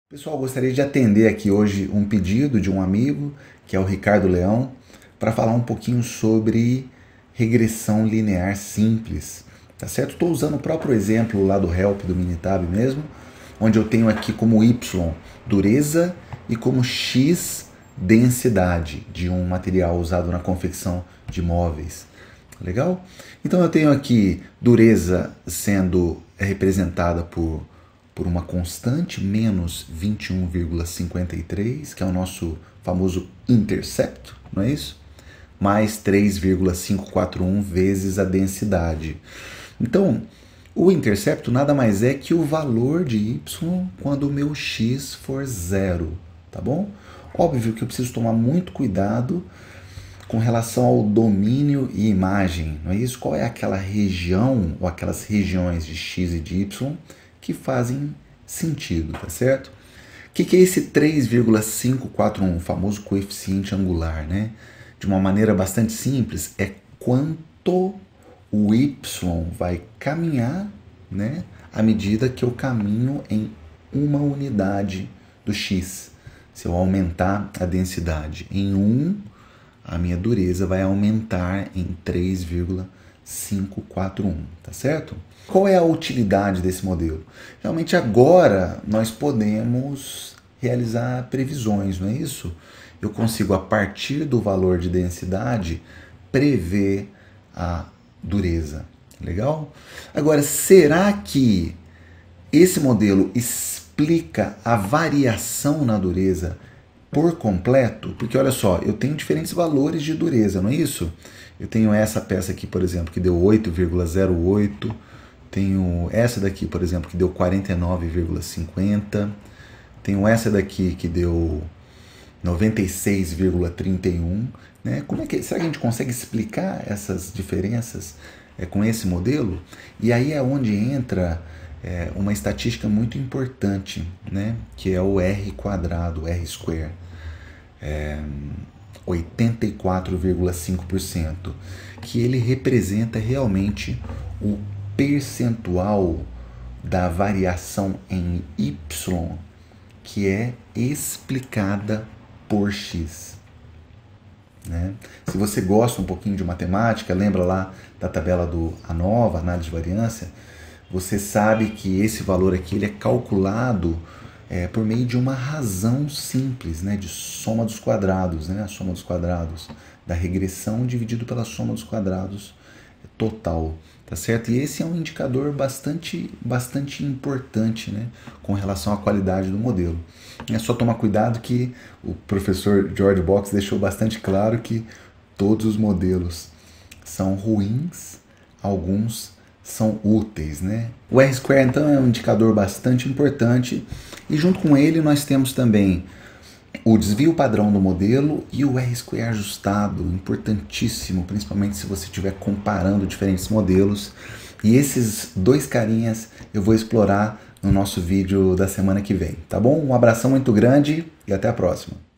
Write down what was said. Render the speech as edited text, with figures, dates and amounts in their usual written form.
Pessoal, gostaria de atender aqui hoje um pedido de um amigo, que é o Ricardo Leão, para falar um pouquinho sobre regressão linear simples, tá certo? Estou usando o próprio exemplo lá do Help do Minitab mesmo, onde eu tenho aqui como Y dureza e como X densidade de um material usado na confecção de móveis. Legal? Então eu tenho aqui dureza sendo representada por uma constante, menos 21,53, que é o nosso famoso intercepto, não é isso? Mais 3,541 vezes a densidade. Então, o intercepto nada mais é que o valor de y quando o meu x for zero, tá bom? Óbvio que eu preciso tomar muito cuidado com relação ao domínio e imagem, não é isso? Qual é aquela região ou aquelas regiões de x e de y que fazem sentido, tá certo? O que é esse 3,541, o famoso coeficiente angular, né? De uma maneira bastante simples, é quanto o y vai caminhar, né, à medida que eu caminho em uma unidade do x. Se eu aumentar a densidade em 1, a minha dureza vai aumentar em 3,541, tá certo? Qual é a utilidade desse modelo? Realmente agora nós podemos realizar previsões, não é isso? Eu consigo, a partir do valor de densidade, prever a dureza. Legal? Agora, será que esse modelo explica a variação na dureza por completo? Porque olha só, eu tenho diferentes valores de dureza, não é isso? Eu tenho essa peça aqui, por exemplo, que deu 8,08, tenho essa daqui, por exemplo, que deu 49,50, tenho essa daqui que deu 96,31, né? Será que a gente consegue explicar essas diferenças com esse modelo? E aí é onde entra uma estatística muito importante, né? Que é o R quadrado, R square. 84,5%, que ele representa realmente o percentual da variação em Y que é explicada por X. Né? Se você gosta um pouquinho de matemática, lembra lá da tabela do ANOVA, análise de variância, você sabe que esse valor aqui ele é calculado por meio de uma razão simples, né, de soma dos quadrados, né, a soma dos quadrados da regressão dividido pela soma dos quadrados total, tá certo? E esse é um indicador bastante importante, né, com relação à qualidade do modelo. É só tomar cuidado que o professor George Box deixou bastante claro que todos os modelos são ruins, alguns são úteis, né? O R-square, então, é um indicador bastante importante e junto com ele nós temos também o desvio padrão do modelo e o R-square ajustado, importantíssimo, principalmente se você estiver comparando diferentes modelos. E esses dois carinhas eu vou explorar no nosso vídeo da semana que vem, tá bom? Um abração muito grande e até a próxima.